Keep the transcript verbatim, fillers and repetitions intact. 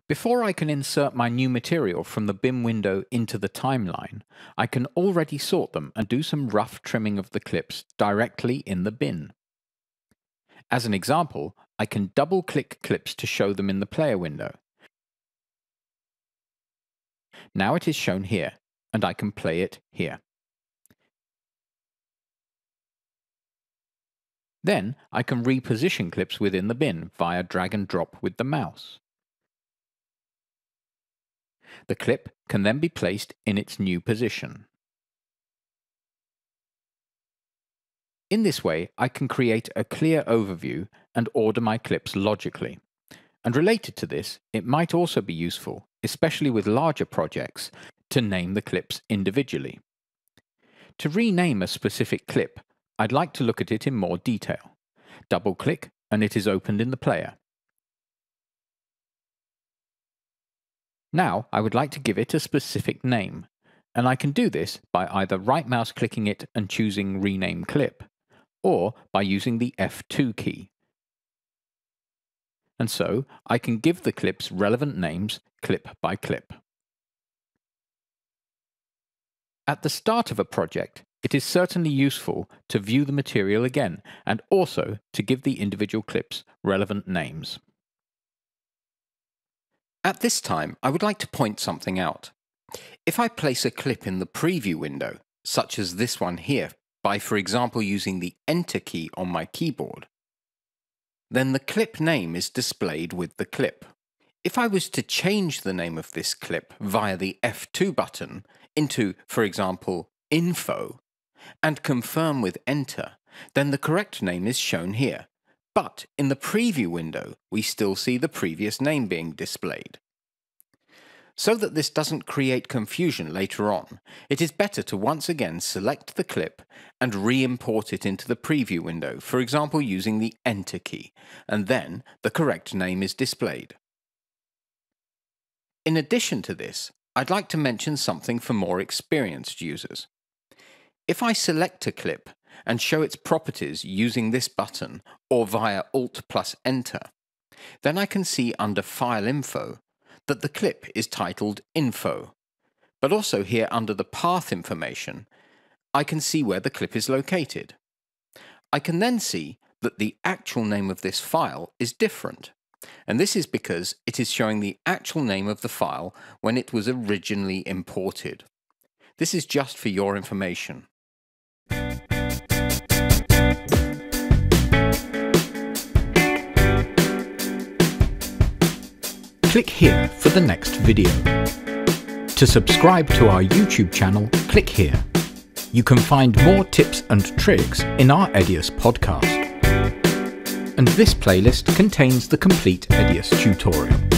Before I can insert my new material from the bin window into the timeline, I can already sort them and do some rough trimming of the clips directly in the bin. As an example, I can double-click clips to show them in the player window. Now it is shown here, and I can play it here. Then I can reposition clips within the bin via drag and drop with the mouse. The clip can then be placed in its new position. In this way, I can create a clear overview and order my clips logically. And related to this, it might also be useful, especially with larger projects, to name the clips individually. To rename a specific clip, I'd like to look at it in more detail. Double-click and it is opened in the player. Now I would like to give it a specific name, and I can do this by either right-mouse clicking it and choosing Rename Clip, or by using the F two key. And so I can give the clips relevant names clip by clip. At the start of a project, it is certainly useful to view the material again and also to give the individual clips relevant names. At this time, I would like to point something out. If I place a clip in the preview window, such as this one here, by for example using the Enter key on my keyboard, then the clip name is displayed with the clip. If I was to change the name of this clip via the F two button into, for example, Info, and confirm with Enter, then the correct name is shown here. But in the preview window, we still see the previous name being displayed. So that this doesn't create confusion later on, it is better to once again select the clip and re-import it into the preview window, for example using the Enter key, and then the correct name is displayed. In addition to this, I'd like to mention something for more experienced users. If I select a clip and show its properties using this button or via Alt plus Enter, then I can see under File Info that the clip is titled Info, but also here under the path information, I can see where the clip is located. I can then see that the actual name of this file is different, and this is because it is showing the actual name of the file when it was originally imported. This is just for your information. Click here for the next video. To subscribe to our YouTube channel, click here. You can find more tips and tricks in our EDIUS podcast. And this playlist contains the complete EDIUS tutorial.